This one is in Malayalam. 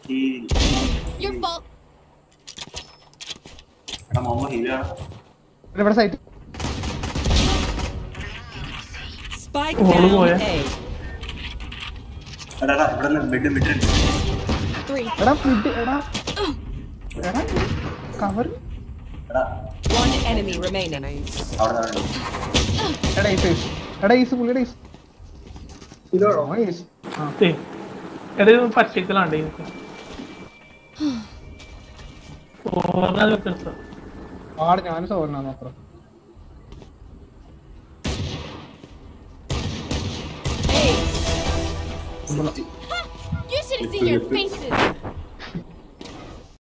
ഈ Your fault. എടാ മോമോ ഹീലാണ്. ഇവിടെ site Spike Oh, down boy. A. എടാ ഇവിടെ മിഡ് മിഡ് ഉണ്ട്. 3. എടാ ഫുഡ് എടാ എടാ കവർ എടാ One enemy remaining. അവിടെ അവിടെ എടാ ഈസ് പുള്ളിയുടെ ഈസ് ഇതോടോ ഈസ് ആ എടാ ഇത് പറ്റിക്കലാണ്ട് എനിക്ക് ഓർമ്മ ആട് ഞാനും സോറിനാന്ന് അത്ര You should have seen your faces.